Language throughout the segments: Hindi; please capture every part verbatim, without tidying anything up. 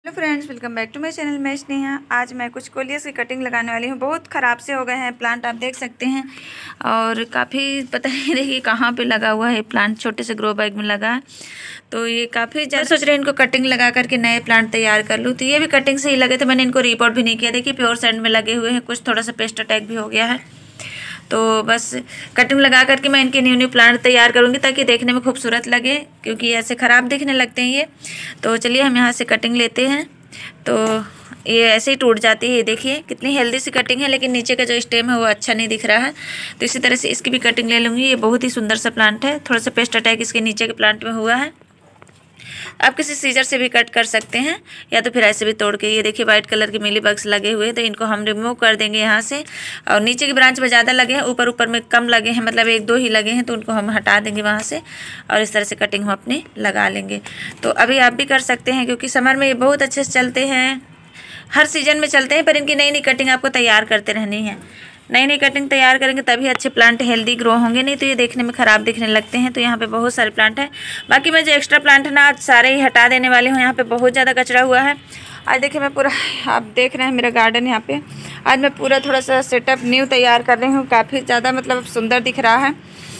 Hello friends, welcome back to my channel. मैं स्नेहा। आज मैं कुछ कोलियस की कटिंग लगाने वाली हूँ। बहुत ख़राब से हो गए हैं प्लांट, आप देख सकते हैं। और काफ़ी पता नहीं देखिए कहाँ पे लगा हुआ है प्लांट, छोटे से ग्रो बैग में लगा है। तो ये काफ़ी ज़्यादा सोच रहे हैं इनको कटिंग लगा करके नए प्लांट तैयार कर लूँ। तो ये भी कटिंग से ही लगे थे, मैंने इनको रिपोर्ट भी नहीं किया। देखिए प्योर सैंड में लगे हुए हैं, कुछ थोड़ा सा पेस्ट अटैक भी हो गया है। तो बस कटिंग लगा करके मैं इनके न्यू न्यू प्लांट तैयार करूँगी ताकि देखने में खूबसूरत लगे, क्योंकि ऐसे ख़राब दिखने लगते हैं ये। तो चलिए हम यहाँ से कटिंग लेते हैं। तो ये ऐसे ही टूट जाती है। देखिए कितनी हेल्दी सी कटिंग है, लेकिन नीचे का जो स्टेम है वो अच्छा नहीं दिख रहा है। तो इसी तरह से इसकी भी कटिंग ले लूँगी। ये बहुत ही सुंदर सा प्लांट है, थोड़ा सा पेस्ट अटैक इसके नीचे के प्लांट में हुआ है। आप किसी सीजर से भी कट कर सकते हैं, या तो फिर ऐसे भी तोड़ के। ये देखिए वाइट कलर के मिली बग्स लगे हुए हैं, तो इनको हम रिमूव कर देंगे यहाँ से। और नीचे की ब्रांच में ज़्यादा लगे हैं, ऊपर ऊपर में कम लगे हैं, मतलब एक दो ही लगे हैं, तो उनको हम हटा देंगे वहाँ से। और इस तरह से कटिंग हम अपनी लगा लेंगे। तो अभी आप भी कर सकते हैं, क्योंकि समर में ये बहुत अच्छे से चलते हैं, हर सीजन में चलते हैं। पर इनकी नई नई कटिंग आपको तैयार करते रहनी है। नई नई कटिंग तैयार करेंगे तभी अच्छे प्लांट हेल्दी ग्रो होंगे, नहीं तो ये देखने में ख़राब दिखने लगते हैं। तो यहाँ पे बहुत सारे प्लांट हैं। बाकी मैं जो एक्स्ट्रा प्लांट है ना, आज सारे ही हटा देने वाली हूँ। यहाँ पे बहुत ज़्यादा कचरा हुआ है। आज देखिए मैं पूरा, आप देख रहे हैं मेरा गार्डन यहाँ पे। आज मैं पूरा थोड़ा सा सेटअप न्यू तैयार कर रही हूँ। काफ़ी ज़्यादा मतलब सुंदर दिख रहा है।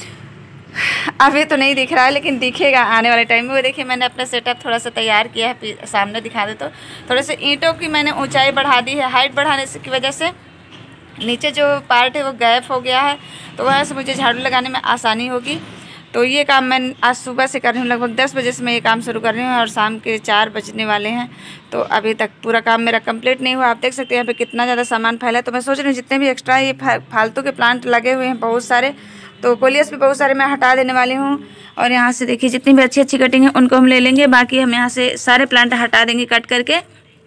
अभी तो नहीं दिख रहा है, लेकिन दिखेगा आने वाले टाइम में। वो देखिए मैंने अपना सेटअप थोड़ा सा तैयार किया है, सामने दिखा दे। तो थोड़े से ईंटों की मैंने ऊंचाई बढ़ा दी है। हाइट बढ़ाने की वजह से नीचे जो पार्ट है वो गैप हो गया है, तो वहाँ से मुझे झाड़ू लगाने में आसानी होगी। तो ये काम मैं आज सुबह से कर रही हूँ, लगभग दस बजे से मैं ये काम शुरू कर रही हूँ, और शाम के चार बजने वाले हैं। तो अभी तक पूरा काम मेरा कंप्लीट नहीं हुआ। आप देख सकते हैं यहाँ पे कितना ज़्यादा सामान फैला है। तो मैं सोच रही हूँ जितने भी एक्स्ट्रा ये फालतू के प्लांट लगे हुए हैं बहुत सारे, तो कोलियस भी बहुत सारे मैं हटा देने वाली हूँ। और यहाँ से देखिए जितनी भी अच्छी अच्छी कटिंग है उनको हम ले लेंगे। बाकी हम यहाँ से सारे प्लांट हटा देंगे कट करके।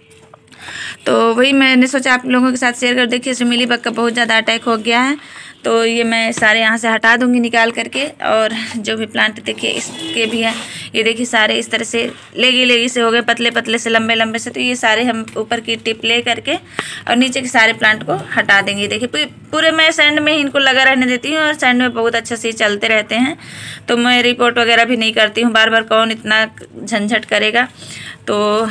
तो वही मैंने सोचा आप लोगों के साथ शेयर कर। देखिए इसमें मिली बग का बहुत ज़्यादा अटैक हो गया है, तो ये मैं सारे यहाँ से हटा दूँगी निकाल करके। और जो भी प्लांट देखिए इसके भी हैं, ये देखिए सारे इस तरह से लेगी लेगी से हो गए, पतले पतले से, लंबे लंबे से। तो ये सारे हम ऊपर की टिप ले करके और नीचे के सारे प्लांट को हटा देंगे। देखिए पूरे मैं सैंड में ही इनको लगा रहने देती हूँ, और सैंड में बहुत अच्छे से चलते रहते हैं। तो मैं रिपोर्ट वगैरह भी नहीं करती हूँ, बार बार कौन इतना झंझट करेगा। तो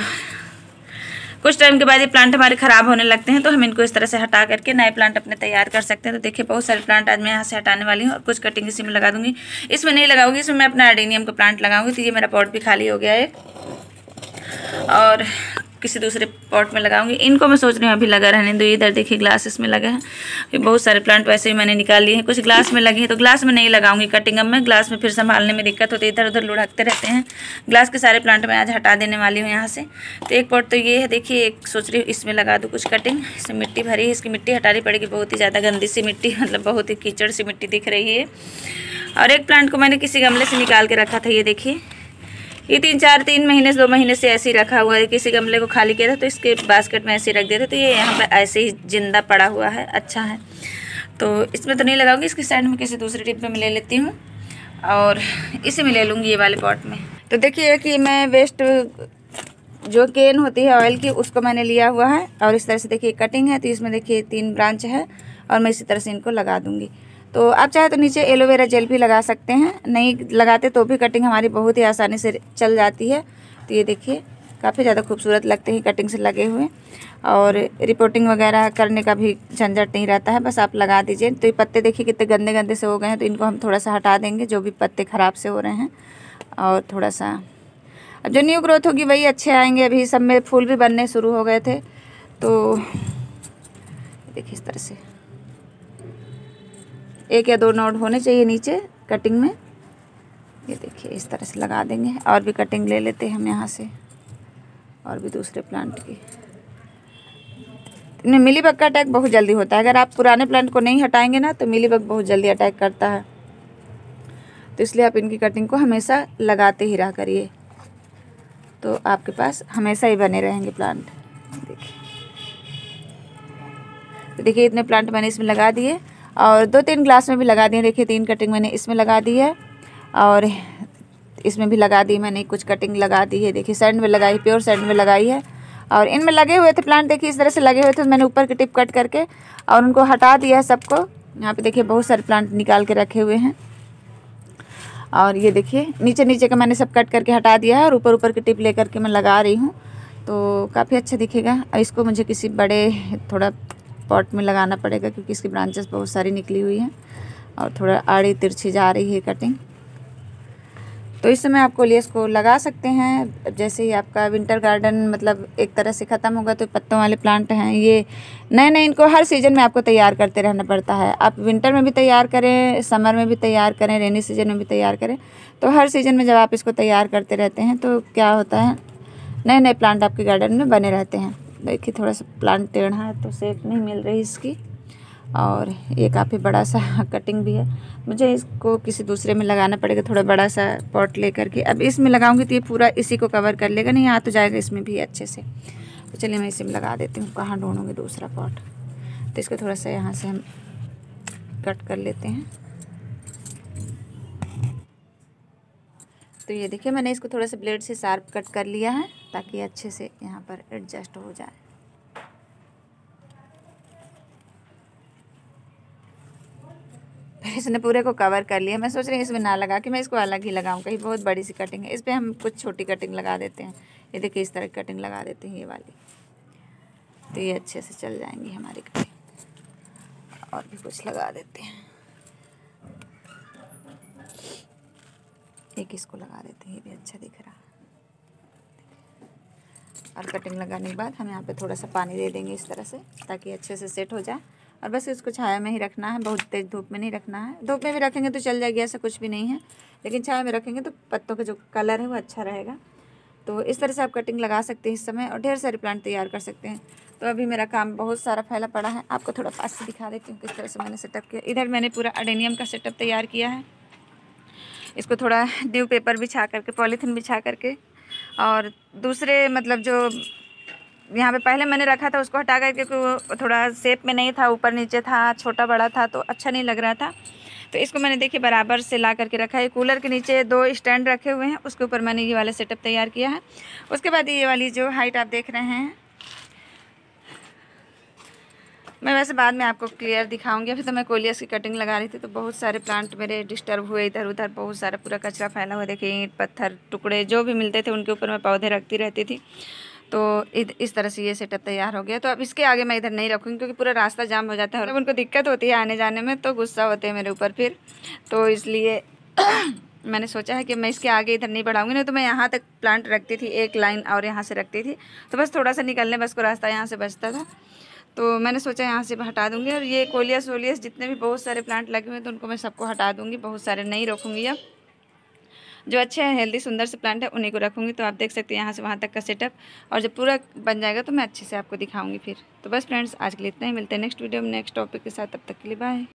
कुछ टाइम के बाद ये प्लांट हमारे ख़राब होने लगते हैं, तो हम इनको इस तरह से हटा करके नए प्लांट अपने तैयार कर सकते हैं। तो देखिए बहुत सारे प्लांट आज मैं यहाँ से हटाने वाली हूँ, और कुछ कटिंग इसी में लगा दूंगी। इसमें नहीं लगाऊंगी, इसमें मैं अपना अडेनियम का प्लांट लगाऊंगी। तो ये मेरा पॉट भी खाली हो गया है, और किसी दूसरे पॉट में लगाऊंगी। इनको मैं सोच रही हूँ अभी लगा रहने दो। इधर देखिए ग्लास इसमें लगा है। ये बहुत सारे प्लांट वैसे ही मैंने निकाल लिए हैं, कुछ ग्लास में लगे हैं, तो ग्लास में नहीं लगाऊंगी कटिंग। अब मैं ग्लास में फिर संभालने में दिक्कत होती है, इधर उधर लुढ़कते रहते हैं। ग्लास के सारे प्लांट मैं आज हटा देने वाली हूँ यहाँ से। तो एक पॉट तो ये है, देखिए एक सोच रही हूँ इसमें लगा दूँ कुछ कटिंग। इसमें मिट्टी भरी है, इसकी मिट्टी हटानी पड़ेगी, बहुत ही ज़्यादा गंदी सी मिट्टी, मतलब बहुत ही कीचड़ सी मिट्टी दिख रही है। और एक प्लांट को मैंने किसी गमले से निकाल के रखा था। ये देखिए ये तीन चार तीन महीने से दो महीने से ऐसे ही रखा हुआ है। किसी गमले को खाली किया था तो इसके बास्केट में ऐसे ही रख दिया था। तो ये यहाँ पर ऐसे ही जिंदा पड़ा हुआ है, अच्छा है। तो इसमें तो नहीं लगाऊंगी, इसके साइड में किसी दूसरे टिप में ले लेती हूँ, और इसी में ले लूँगी ये वाले पॉट में। तो देखिए कि मैं वेस्ट जो केन होती है ऑयल की, उसको मैंने लिया हुआ है। और इस तरह से देखिए कटिंग है, तो इसमें देखिए तीन ब्रांच है, और मैं इसी तरह से इनको लगा दूँगी। तो आप चाहे तो नीचे एलोवेरा जेल भी लगा सकते हैं, नहीं लगाते तो भी कटिंग हमारी बहुत ही आसानी से चल जाती है। तो ये देखिए काफ़ी ज़्यादा खूबसूरत लगते हैं कटिंग से लगे हुए, और रिपोर्टिंग वगैरह करने का भी झंझट नहीं रहता है, बस आप लगा दीजिए। तो ये पत्ते देखिए कितने गंदे गंदे से हो गए हैं, तो इनको हम थोड़ा सा हटा देंगे, जो भी पत्ते ख़राब से हो रहे हैं। और थोड़ा सा अब जो न्यू ग्रोथ होगी वही अच्छे आएंगे। अभी सब में फूल भी बनने शुरू हो गए थे। तो देखिए इस तरह से एक या दो नोड होने चाहिए नीचे कटिंग में। ये देखिए इस तरह से लगा देंगे। और भी कटिंग ले लेते हैं हम यहाँ से, और भी दूसरे प्लांट की। इनमें मिली बग का अटैक बहुत जल्दी होता है। अगर आप पुराने प्लांट को नहीं हटाएंगे ना, तो मिली बग बहुत जल्दी अटैक करता है। तो इसलिए आप इनकी कटिंग को हमेशा लगाते ही रहा करिए, तो आपके पास हमेशा ही बने रहेंगे प्लांट। देखिए तो देखिए इतने प्लांट मैंने इसमें लगा दिए, और दो तीन ग्लास में भी लगा दिए। देखिए तीन कटिंग मैंने इसमें लगा दी है, और इसमें भी लगा दी मैंने, कुछ कटिंग लगा दी है। देखिए सैंड में लगाई, प्योर सैंड में लगाई है। और इनमें लगे हुए थे प्लांट, देखिए इस तरह से लगे हुए थे, तो मैंने ऊपर की टिप कट करके और उनको हटा दिया है सबको। यहाँ पे देखिए बहुत सारे प्लांट निकाल के रखे हुए हैं। और ये देखिए नीचे नीचे का मैंने सब कट करके हटा दिया है, और ऊपर ऊपर की टिप ले करके मैं लगा रही हूँ। तो काफ़ी अच्छा दिखेगा। और इसको मुझे किसी बड़े थोड़ा पॉट में लगाना पड़ेगा क्योंकि इसकी ब्रांचेस बहुत सारी निकली हुई हैं और थोड़ा आड़ी तिरछी जा रही है कटिंग। तो इस समय आप कोलियस को लगा सकते हैं। जैसे ही आपका विंटर गार्डन मतलब एक तरह से ख़त्म होगा, तो पत्तों वाले प्लांट हैं ये नए नए, इनको हर सीज़न में आपको तैयार करते रहना पड़ता है। आप विंटर में भी तैयार करें, समर में भी तैयार करें, रेनी सीजन में भी तैयार करें। तो हर सीज़न में जब आप इसको तैयार करते रहते हैं तो क्या होता है, नए नए प्लांट आपके गार्डन में बने रहते हैं। देखिए थोड़ा सा प्लांट टेढ़ा है तो शेप नहीं मिल रही इसकी, और ये काफ़ी बड़ा सा कटिंग भी है। मुझे इसको किसी दूसरे में लगाना पड़ेगा, थोड़ा बड़ा सा पॉट लेकर के। अब इसमें लगाऊंगी तो ये पूरा इसी को कवर कर लेगा, नहीं आ तो जाएगा इसमें भी अच्छे से। तो चलिए मैं इसी में लगा देती हूँ। कहाँ ढूंढूंगी दूसरा पॉट, तो इसको थोड़ा सा यहाँ से हम कट कर लेते हैं। तो ये देखिए मैंने इसको थोड़ा सा ब्लेड से शार्प कट कर लिया है ताकि अच्छे से यहाँ पर एडजस्ट हो जाए। इसने पूरे को कवर कर लिया। मैं सोच रही हूँ इसमें ना लगा कि मैं इसको अलग ही लगाऊं, कहीं बहुत बड़ी सी कटिंग है। इस पर हम कुछ छोटी कटिंग लगा देते हैं। ये देखिए इस तरह की कटिंग लगा देते हैं ये वाली, तो ये अच्छे से चल जाएंगी हमारी कटिंग। और भी कुछ लगा देते हैं, एक इसको लगा देते हैं, ये भी अच्छा दिख रहा है। और कटिंग लगाने के बाद हम यहाँ पे थोड़ा सा पानी दे देंगे इस तरह से ताकि अच्छे से सेट हो जाए। और बस इसको छाया में ही रखना है, बहुत तेज़ धूप में नहीं रखना है। धूप में भी रखेंगे तो चल जाएगी, ऐसा कुछ भी नहीं है, लेकिन छाया में रखेंगे तो पत्तों का जो कलर है वो अच्छा रहेगा। तो इस तरह से आप कटिंग लगा सकते हैं इस समय, और ढेर सारे प्लांट तैयार कर सकते हैं। तो अभी मेरा काम बहुत सारा फैला पड़ा है, आपको थोड़ा पास से दिखा देती हूँ किस तरह से मैंने सेटअप किया। इधर मैंने पूरा अडेनियम का सेटअप तैयार किया है। इसको थोड़ा न्यू पेपर बिछा करके, पॉलीथीन बिछा करके, और दूसरे मतलब जो यहाँ पे पहले मैंने रखा था उसको हटा कर, क्योंकि वो थोड़ा शेप में नहीं था, ऊपर नीचे था, छोटा बड़ा था, तो अच्छा नहीं लग रहा था। तो इसको मैंने देखिए बराबर से ला करके रखा है। कूलर के नीचे दो स्टैंड रखे हुए हैं, उसके ऊपर मैंने ये वाला सेटअप तैयार किया है। उसके बाद ये वाली जो हाइट आप देख रहे हैं, मैं वैसे बाद में आपको क्लियर दिखाऊंगी। अभी तो मैं कोलियस की कटिंग लगा रही थी, तो बहुत सारे प्लांट मेरे डिस्टर्ब हुए, इधर उधर बहुत सारा पूरा कचरा फैला हुआ। देखिए ईंट पत्थर टुकड़े जो भी मिलते थे उनके ऊपर मैं पौधे रखती रहती थी। तो इस तरह से ये सेटअप तैयार हो गया। तो अब इसके आगे मैं इधर नहीं रखूँगी क्योंकि पूरा रास्ता जाम हो जाता है और उनको दिक्कत होती है आने जाने में, तो गुस्सा होते हैं मेरे ऊपर फिर। तो इसलिए मैंने सोचा है कि मैं इसके आगे इधर नहीं बढ़ाऊँगी। नहीं तो मैं यहाँ तक प्लांट रखती थी, एक लाइन और यहाँ से रखती थी, तो बस थोड़ा सा निकलने बस को रास्ता यहाँ से बचता था। तो मैंने सोचा यहाँ से हटा दूँगी। और ये कोलियस वोलियस जितने भी बहुत सारे प्लांट लगे हुए हैं तो उनको मैं सबको हटा दूँगी, बहुत सारे नहीं रखूँगी। अब जो अच्छे हैं हेल्दी सुंदर से प्लांट है उन्हीं को रखूँगी। तो आप देख सकते हैं यहाँ से वहाँ तक का सेटअप, और जब पूरा बन जाएगा तो मैं अच्छे से आपको दिखाऊंगी फिर। तो बस फ्रेंड्स आज के लिए इतना ही, मिलते हैं नेक्स्ट वीडियो में नेक्स्ट टॉपिक के साथ। तब तक के लिए बाय।